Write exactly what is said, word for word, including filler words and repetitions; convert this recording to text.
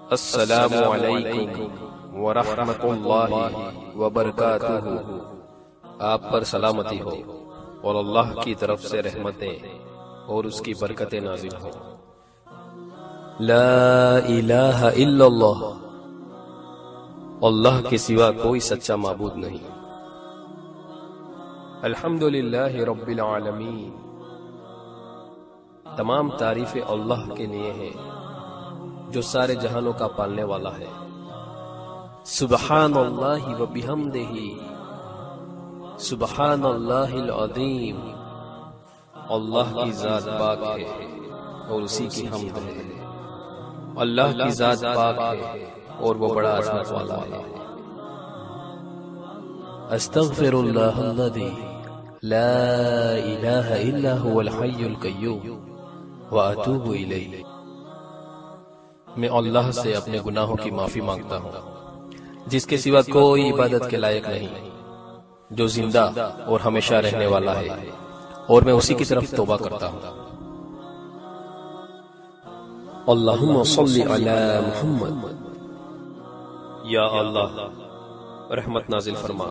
السلام علیکم ورحمۃ اللہ وبرکاتہ۔ آپ پر سلامتی ہو اور اللہ کی طرف سے رحمتیں اور اس کی برکتیں نازل ہوں۔ لا الہ الا اللہ، اللہ کے سوا کوئی سچا معبود نہیں۔ الحمدللہ رب العالمین، تمام تعریفیں اللہ کے لیے ہیں جو سارے جہانوں کا پالنے والا ہے۔ سبحان اللہ و بحمدہ، سبحان اللہ العظیم۔ اللہ کی ذات پاک ہے اور اسی کی حمد ہے۔ اللہ کی ذات پاک ہے اور وہ بڑا عظمت والا ہے۔ استغفر اللہ الذی لا الہ الا هو الحی القیوم واتوب الیہ۔ میں اللہ سے اپنے گناہوں کی معافی مانگتا ہوں جس کے سوا کوئی عبادت کے لائق نہیں، جو زندہ اور ہمیشہ رہنے والا ہے، اور میں اسی کی طرف توبہ کرتا ہوں۔ اللہم صلی علی محمد۔ یا اللہ رحمت نازل فرما۔